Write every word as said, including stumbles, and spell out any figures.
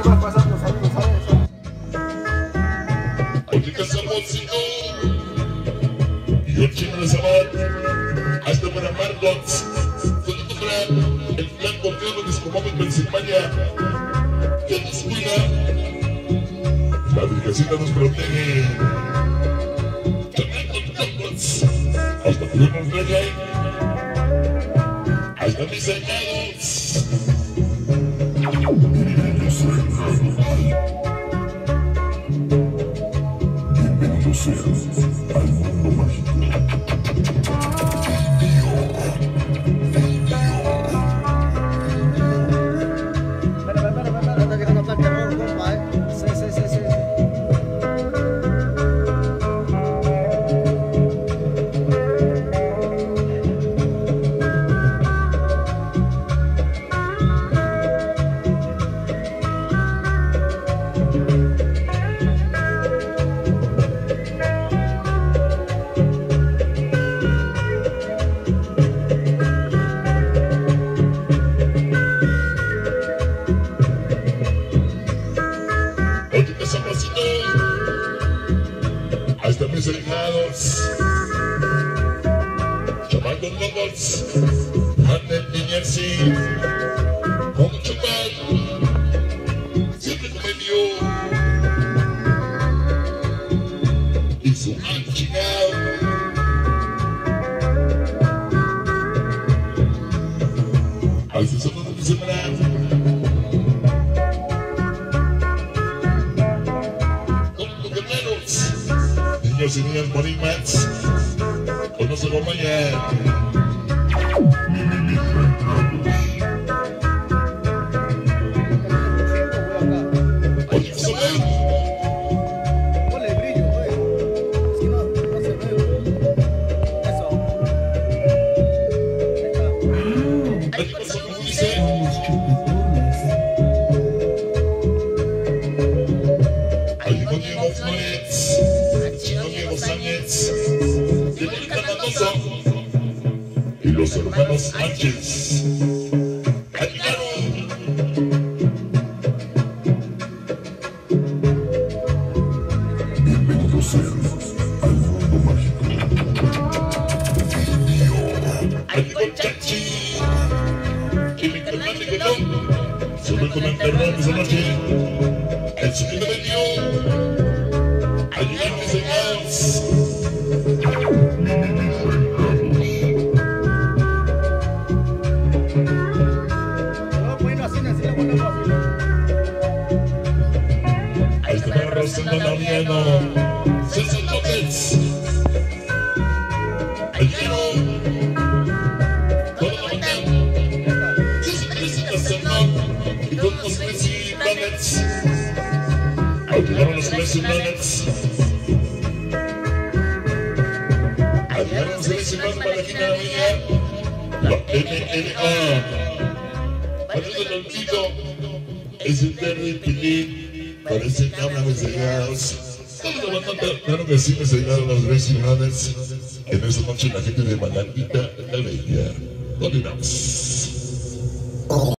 va pasando, saludos, ¿sabes? Ahorita Salmoncito y el chino de Sabat, hasta para Margot, saludos para el plan Corteano de Escomamo en Pensilvania, que nos cuida, la Virgencita nos protege, también con Margot, hasta que nos deje, hasta mis hermanos. Bienvenidos sean al mundo mágico. Espera, espera, espera, espera, está llegando acá el terror, compa, eh. Sí, sí, sí, sí. Hasta mis hijados, chamacos locos, anden niñersi, con mucho pan, siempre comió, y su anchingado. Al sesón de mi semana. Niños y niñas bonitas, con nos acompañan. Oye, Samuel. Ponle brillo, güey. Si no, no se ve. Eso. Ahí pasó como dice. Ahí con Diego Flores. Sánchez, de Mónica Mendoza y los hermanos Sánchez. ¡Caminaron! Bienvenidos sean al mundo mágico. Aquí con Chachi y mi carnal de Colón. Sube con el terror de esa noche. El sonido de Dios. Ayudar mis hermanos. Ahí está Rosendo Lauriano, César López. Ayudero. Todo lo que César César y todos los Messi Nuggets. Ayudaron los Messi Nuggets. Ayudaron los Messi Nuggets para la quinta mía. La N N A. Ayuda al Tito. Es un Terry Pilín. Parece que hablan de cegados. Todos los bandas, claro que sí me cegaron los Messi Nuggets. En esta noche la gente de Malandita, la Bella. Continuamos.